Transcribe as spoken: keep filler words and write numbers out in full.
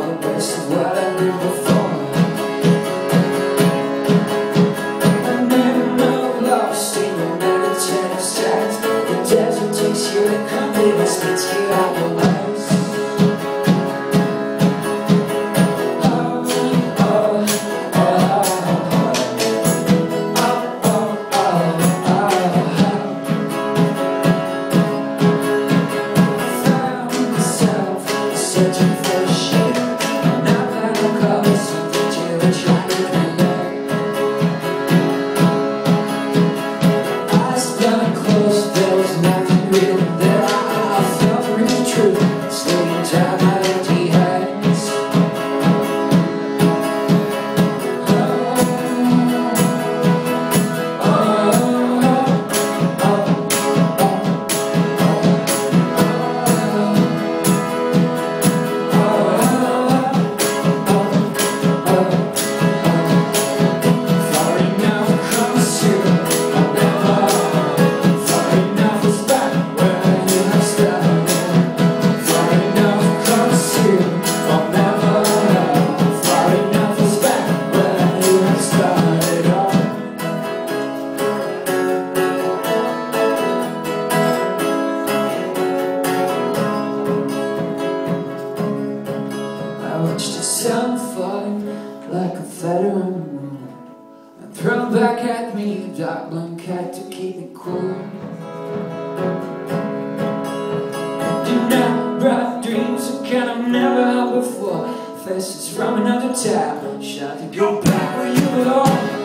the best of what I knew before. I never know lost in the meditative sight. The desert takes you to completely spits you out the lights. Searching for a shade, now that I'm covered, something to attract with my love. Eyes blind closed, there was nothing real there. I felt real true, slowing down my empty hands. Oh, oh, oh, oh, oh. I watched the sun fall like a feather on the moon, and thrown back at me a dark blonde cat to keep me cool. Do not bright dreams of kind I've never had before. Faces from another town, shout to go back where you belong.